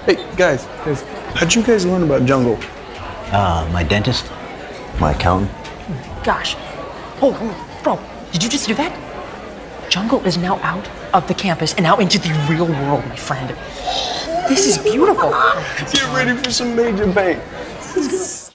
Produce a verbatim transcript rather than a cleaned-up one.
Hey, guys, guys, how'd you guys learn about jungle? Uh, my dentist, my accountant. Gosh. Oh, bro, did you just hear that? Jungle is now out of the campus and out into the real world, my friend. This is beautiful. Get ready for some major pain.